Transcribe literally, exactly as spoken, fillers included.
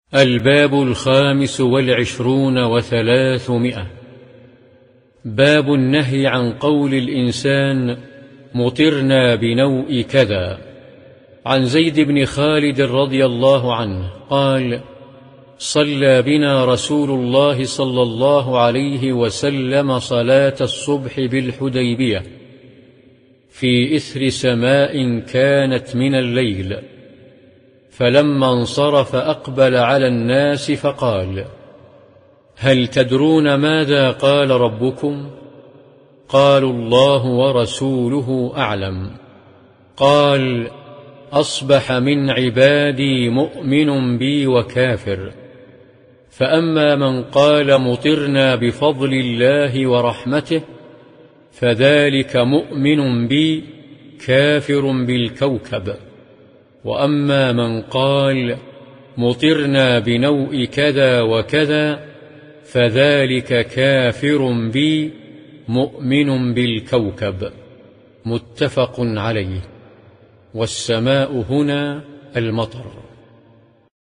الباب الخامس والعشرون وثلاثمائة. باب النهي عن قول الإنسان مطرنا بنوء كذا. عن زيد بن خالد رضي الله عنه قال: صلى بنا رسول الله صلى الله عليه وسلم صلاة الصبح بالحديبية في إثر سماء كانت من الليل، فلما انصرف أقبل على الناس فقال: هل تدرون ماذا قال ربكم؟ قالوا: الله ورسوله أعلم. قال: أصبح من عبادي مؤمن بي وكافر، فأما من قال مطرنا بفضل الله ورحمته فذلك مؤمن بي كافر بالكوكب، وأما من قال مطرنا بنوء كذا وكذا فذلك كافر بي مؤمن بالكوكب. متفق عليه. والسماء هنا المطر.